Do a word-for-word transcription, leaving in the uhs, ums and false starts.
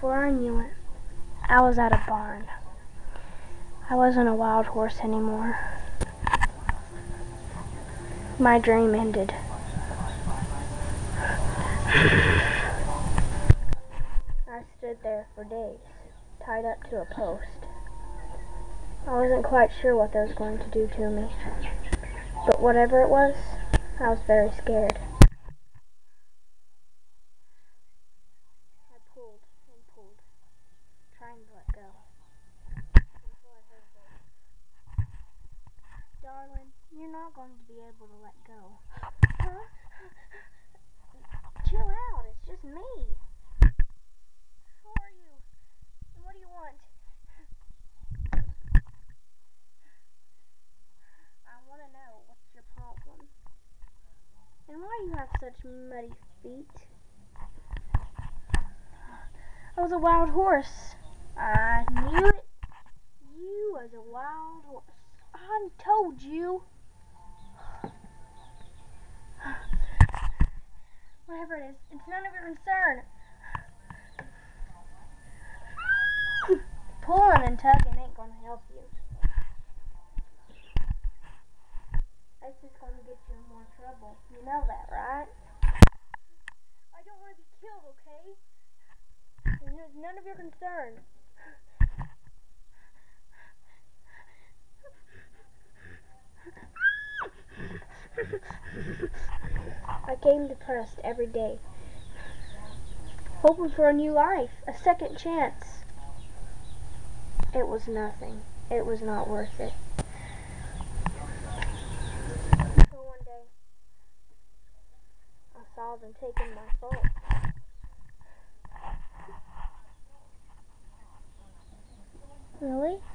before I knew it, I was at a barn. I wasn't a wild horse anymore. My dream ended. I stood there for days, tied up to a post. I wasn't quite sure what they was going to do to me, but whatever it was, I was very scared. I pulled and pulled, trying to let go, until I heard a voice. Darling, you're not going to be able to let go. Huh? Chill out, it's just me. Who are you? And what do you want? I want to know, what's your problem? And why do you have such muddy feet? I was a wild horse. I knew it. You was a wild horse. I told you. Whatever it is, it's none of your concern. Pulling and tugging ain't gonna help you. It's just gonna get you in more trouble. You know that, right? I don't want to be killed, okay? It's none of your concern. I came depressed every day, hoping for a new life, a second chance. It was nothing. It was not worth it. So one day, I saw them taking my soul. Really?